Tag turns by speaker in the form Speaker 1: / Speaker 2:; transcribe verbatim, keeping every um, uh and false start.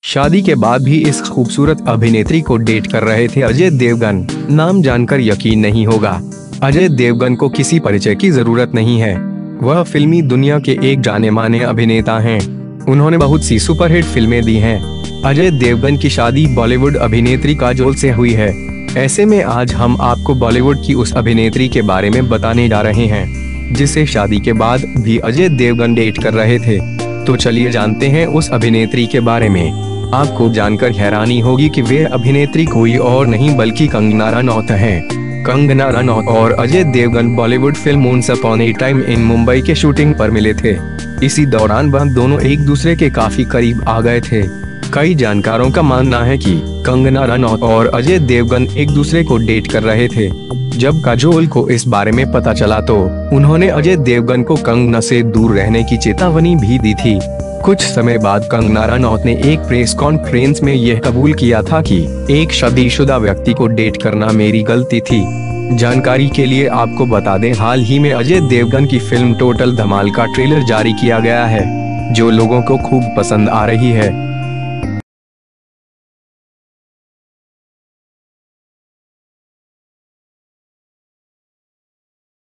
Speaker 1: शादी के बाद भी इस खूबसूरत अभिनेत्री को डेट कर रहे थे अजय देवगन। नाम जानकर यकीन नहीं होगा, अजय देवगन को किसी परिचय की जरूरत नहीं है। वह फिल्मी दुनिया के एक जाने माने अभिनेता हैं। उन्होंने बहुत सी सुपरहिट फिल्में दी हैं। अजय देवगन की शादी बॉलीवुड अभिनेत्री काजोल से हुई है। ऐसे में आज हम आपको बॉलीवुड की उस अभिनेत्री के बारे में बताने जा रहे हैं, जिसे शादी के बाद भी अजय देवगन डेट कर रहे थे। तो चलिए जानते हैं उस अभिनेत्री के बारे में। आपको जानकर हैरानी होगी कि वे अभिनेत्री कोई और नहीं बल्कि कंगना रनौत हैं। कंगना रनौत और Ajay Devgn Bollywood film once upon a time in Mumbai के शूटिंग पर मिले थे। इसी दौरान वह दोनों एक दूसरे के काफी करीब आ गए थे। कई जानकारों का मानना है कि कंगना रनौत और अजय देवगन एक दूसरे को डेट कर रहे थे। जब काजोल को इस बारे में पता चला तो उन्होंने अजय देवगन को कंगना से दूर रहने की चेतावनी भी दी थी। कुछ समय बाद कंगना रनौत ने एक प्रेस कॉन्फ्रेंस में यह कबूल किया था कि एक शादीशुदा व्यक्ति को डेट करना मेरी गलती थी। जानकारी के लिए आपको बता दें, हाल ही में अजय देवगन की फिल्म टोटल धमाल का ट्रेलर जारी किया गया है, जो लोगों को खूब पसंद आ रही है।